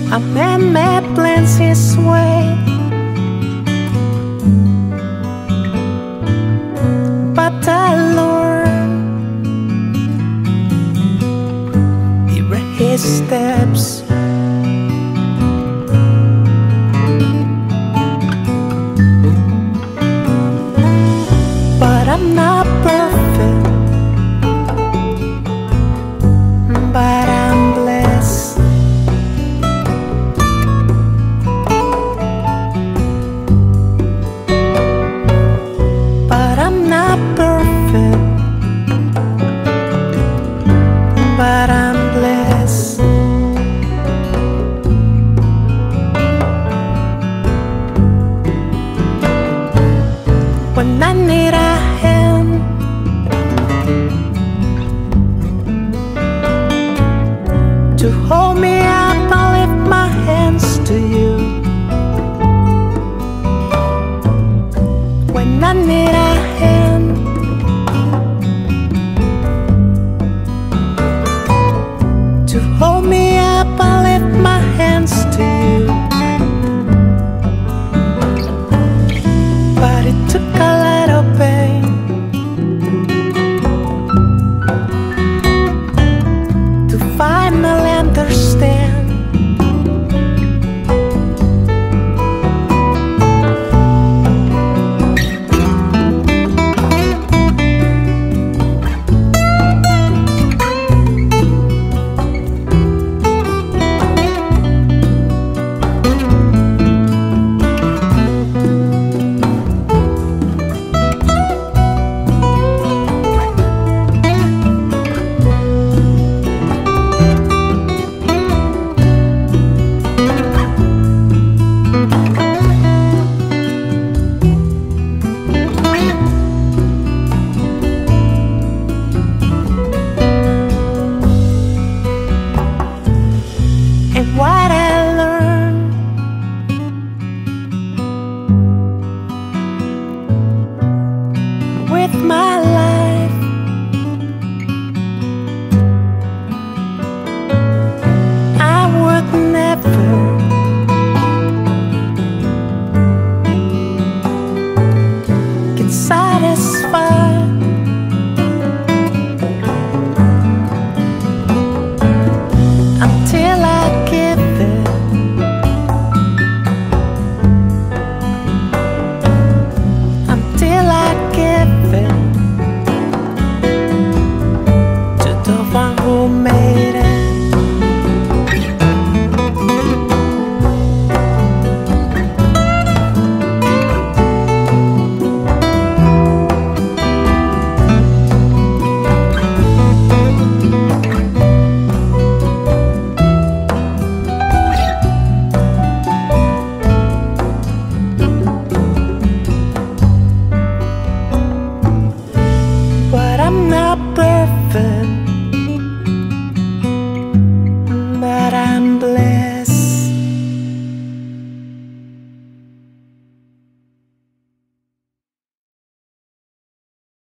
A man made plans his way, but the Lord erased his steps. But I'm not perfect, but I'm blessed. But I'm not perfect, but I'm blessed. When I need a hand, to hold me up, I lift my hands to you. When I need a hand, to hold me up, I lift my hands to you. But it took a lot of pain to finally understand and what